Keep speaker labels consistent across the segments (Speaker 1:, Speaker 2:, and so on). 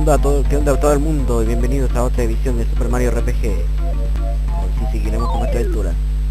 Speaker 1: qué onda a todo el mundo? Y bienvenidos a otra edición de Super Mario RPG. Hoy sí seguiremos con nuestra aventura.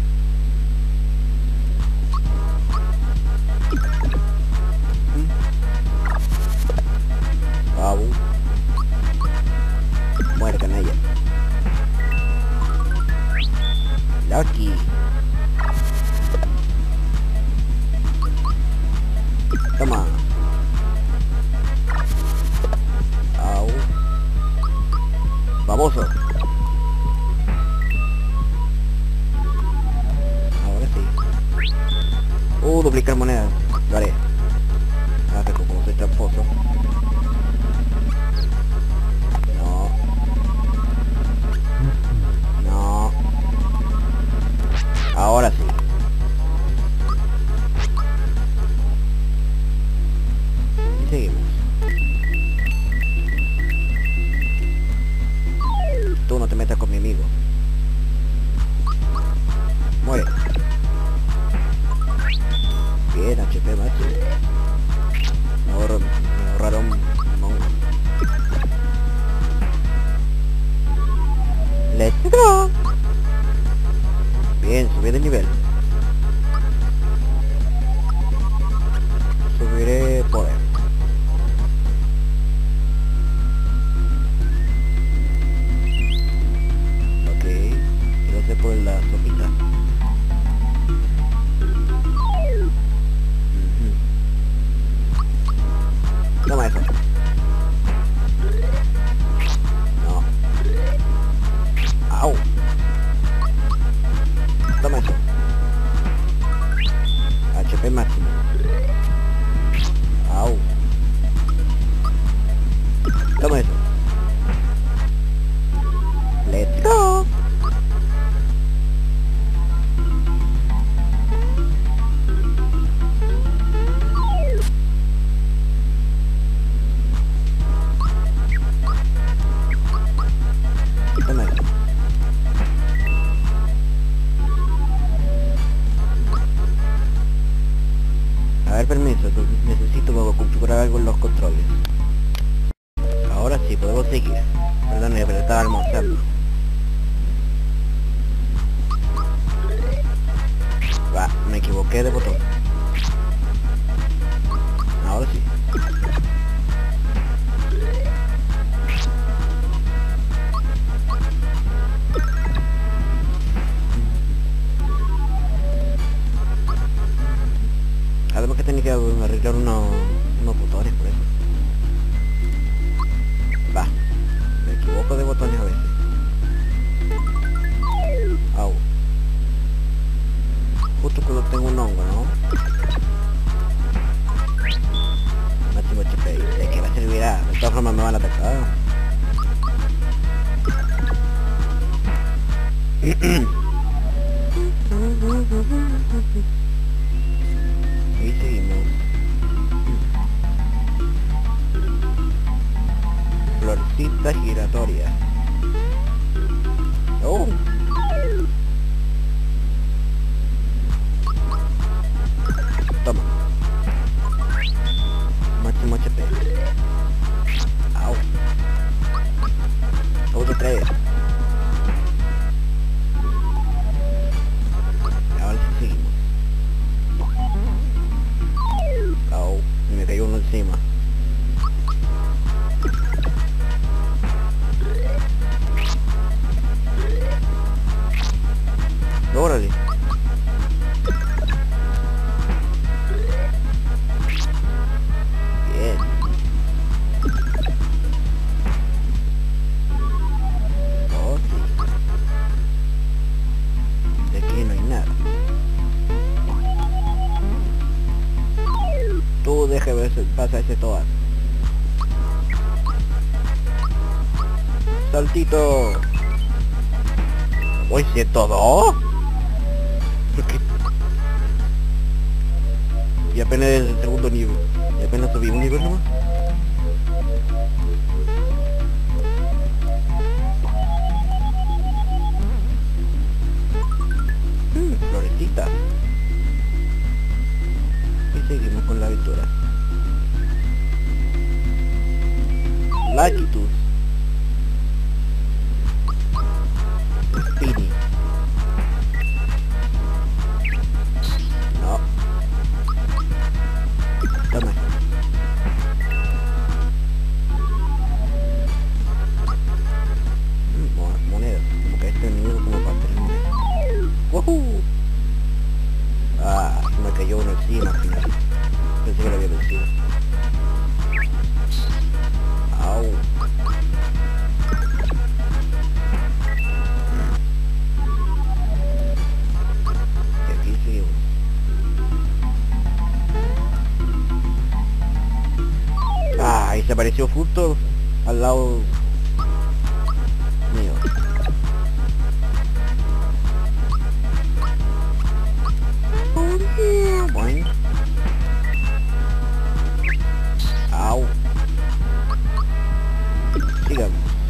Speaker 1: Babu. Muere, canalla. Lucky. Toma. Au. Baboso. Ahora sí. Duplicar monedas. Lo haré. Ah, que como soy tramposo. No. No. Ahora sí. Y seguimos. Tú no te metas con mi amigo. Muere. Bien, HP macho. Me ahorraron un mongo. Let's go. Bien, subí de nivel. Subiré poder. Ok, quiero hacer por la sopita. Toma eso. No. Au. Toma eso. HP máximo. Au. Toma eso. Let's go. Toma eso. A ver, permiso, necesito configurar algo en los controles. Ahora sí, podemos seguir. Perdón, pero estaba almorzando. Va, me equivoqué de botón. Ahora sí. Además que tenía que arreglar unos botones por eso. Va, me equivoco de botones a veces. Au. Justo cuando tengo un hongo, ¿no? Máximo HP. ¿De qué me servirá? De todas formas me van a atacar. Y seguimos. Florcita giratoria. Oh. Toma. Máximo HP. Au. Otro 3. Ahora sí seguimos. Au. Me cayó uno encima. Órale. Bien. Oh, sí. De aquí no hay nada. Tú deja ver si pasa ese toad. Saltito. Uy, ¿102? ¿Por qué? Y apenas es el segundo nivel. Y apenas subí un nivel nomás. Florecita. Y seguimos con la aventura. Lakitus. Spini. No. Toma. Monedas. Como que este enemigo como para tener monedas. ¡Woohoo! Ah, se me cayó uno encima al final. Pensé que lo había vencido. Au. Y aquí sigue uno. Ah, y se apareció justo al lado mío. Bueno. Au. Sigamos.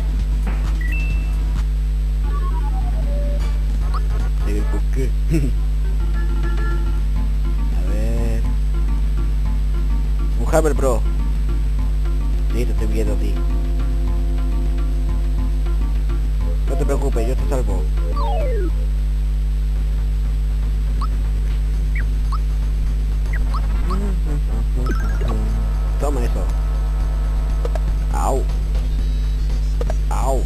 Speaker 1: ¿Por qué? A ver. Un Hammer Bro. Sí, te estoy viendo a ti. No te preocupes, yo te salvo. Toma eso. Au. Au.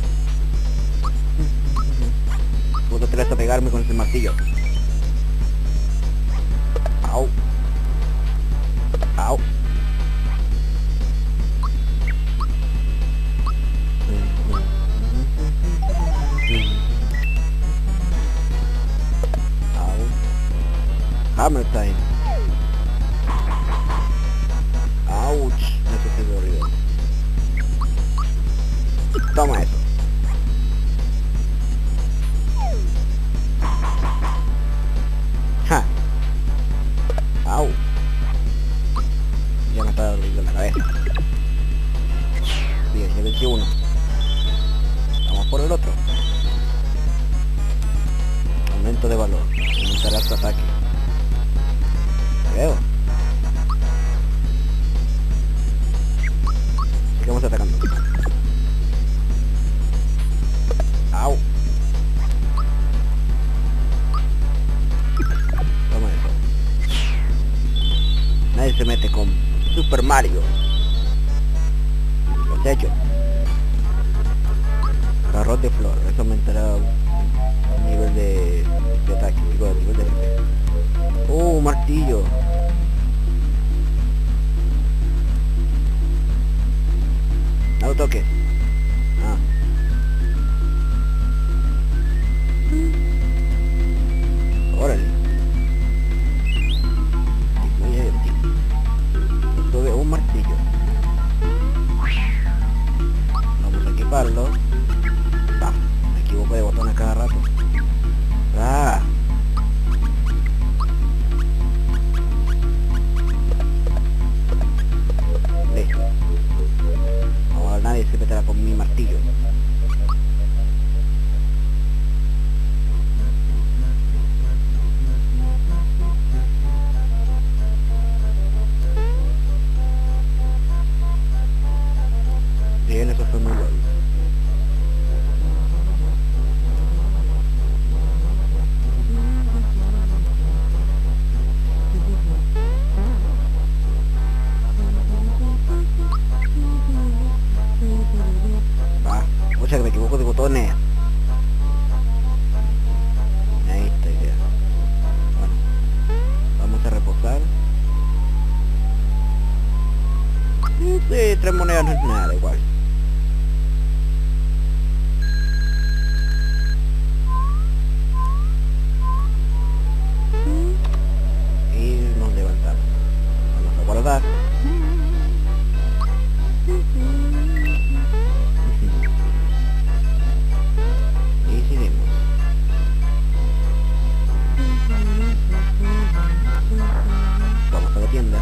Speaker 1: Puedo tratar de pegarme con ese martillo. Au. Au. Au. Hammer time. Ouch. Eso se me olvidó. Toma eso. Ja. Au. Ya me está doliendo la cabeza. Bien, ya vencí uno. Vamos por el otro. Aumento de valor. Aumentará tu ataque. Creo. Sigamos atacando. Au. Toma eso. Nadie se mete con Super Mario. Los hechos. Carrot de flor. Eso aumentará un nivel de ataque. Digo, el nivel de FP. Martillo. No lo toques. Ah. Órale. Muy divertido. Esto de un martillo. Vamos a equiparlo. Ah, me equivoco de botón a cada rato. Ah. Listo. Ahora nadie se meterá con mi martillo. Bien, eso fue muy bueno. Va, o sea que me equivoco de botones. Ahí está idea. Bueno, vamos a reposar. Sí, 3 monedas no es nada, igual. Y nos levantamos. Vamos a guardar. Y seguimos. Vamos a la tienda.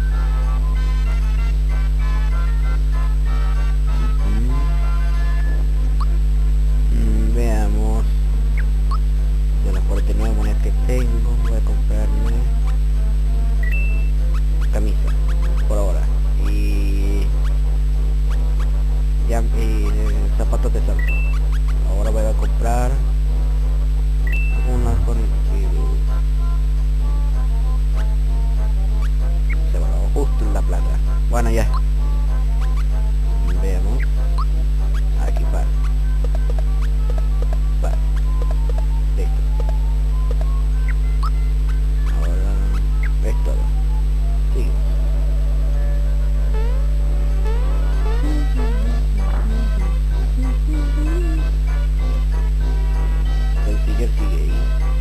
Speaker 1: Veamos. De las 49 monedas que tengo, voy a comprarme camisa. Bueno, ya. Veamos. Aquí para. Para. Listo. Ahora... esto va. Seguimos. El siguiente sigue ahí.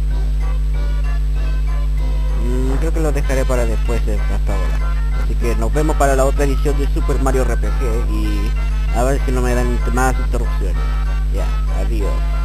Speaker 1: Creo que lo dejaré para después de hasta ahora. Así que nos vemos para la otra edición de Super Mario RPG y a ver si no me dan más interrupciones. Ya, adiós.